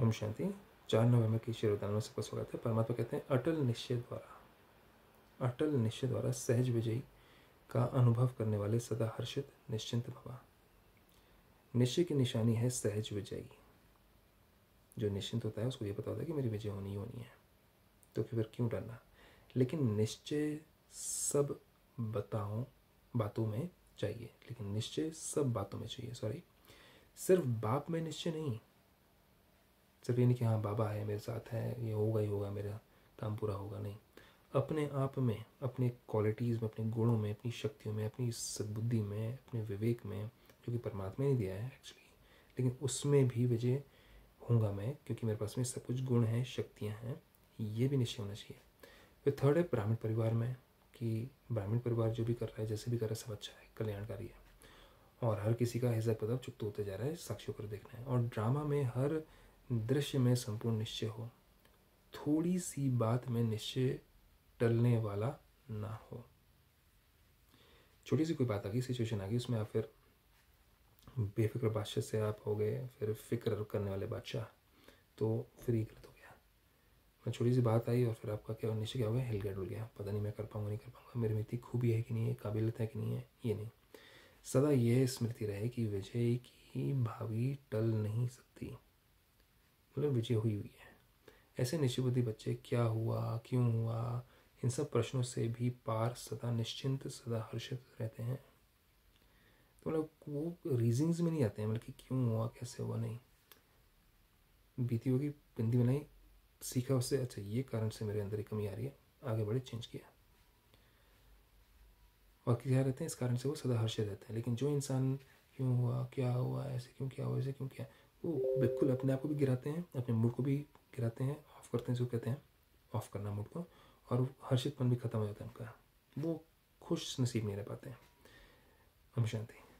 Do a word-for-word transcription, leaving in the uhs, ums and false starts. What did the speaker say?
ओम शांति। चार नवंबर की शिरोधान में सबका स्वागत है। परमात्मा कहते हैं अटल निश्चय द्वारा अटल निश्चय द्वारा सहज विजयी का अनुभव करने वाले सदा हर्षित निश्चिंत भवा। निश्चय की निशानी है सहज विजयी। जो निश्चिंत होता है उसको ये पता होता है कि मेरी विजय होनी ही होनी है, तो फिर क्यों डरना। लेकिन निश्चय सब बताओ बातों में चाहिए लेकिन निश्चय सब बातों में चाहिए सॉरी सिर्फ बाप में निश्चय नहीं। सिर्फ ये नहीं कि हाँ बाबा है मेरे साथ है, ये होगा ही होगा, मेरा काम पूरा होगा, नहीं। अपने आप में, अपने क्वालिटीज़ में, अपने गुणों में, अपनी शक्तियों में, अपनी सद्बुद्धि में, अपने विवेक में, जो कि परमात्मा ने दिया है एक्चुअली, लेकिन उसमें भी विजय होऊंगा मैं, क्योंकि मेरे पास में सब कुछ गुण हैं, शक्तियाँ हैं। ये भी निश्चय होना चाहिए। फिर थर्ड है ब्राह्मण परिवार में, कि ब्राह्मण परिवार जो भी कर रहा है, जैसे भी कर रहा है, सब अच्छा है, कल्याणकारी है, और हर किसी का हिसाब किताब चुकता होते जा रहा है, साक्षियों पर देखना है। और ड्रामा में हर दृश्य में संपूर्ण निश्चय हो, थोड़ी सी बात में निश्चय टलने वाला ना हो। छोटी सी कोई बात आ गई, सिचुएशन आ गई, उसमें आप फिर बेफिक्र बादशाह से आप हो गए फिर फिक्र करने वाले बादशाह, तो फिर ये गलत हो गया। मैं छोटी सी बात आई और फिर आपका क्या निश्चय क्या हो गया, हिल गया डुल गया, पता नहीं मैं कर पाऊंगा नहीं कर पाऊंगा, मेरे में इतनी खूबी है कि नहीं है, काबिलियत है कि नहीं है, ये नहीं। सदा यह स्मृति रहे कि विजय की भावी टल नहीं सकती, मतलब विजय हुई हुई है। ऐसे निश्चित बच्चे क्या हुआ, क्यों हुआ, इन सब प्रश्नों से भी पार सदा निश्चिंत, सदा हर्षित रहते हैं। तो मतलब वो रीजंस में नहीं आते हैं, मतलब कि क्यों हुआ, कैसे हुआ, नहीं। बीती होगी, बिंदी बनाई, सीखा उससे, अच्छा ये कारण से मेरे अंदर ही कमी आ रही है, आगे बढ़े, चेंज किया, और क्या रहते हैं, इस कारण से वो सदा हर्षित रहते हैं। लेकिन जो इंसान क्यों हुआ, क्या हुआ, ऐसे क्यों किया, ऐसे क्यों किया, वो बिल्कुल अपने आप को भी गिराते हैं, अपने मूड को भी गिराते हैं, ऑफ करते हैं, जो कहते हैं ऑफ करना मूड को, और हर्षितपन भी खत्म हो जाता है उनका, वो खुश नसीब नहीं रह पाते हैं। हम शांति।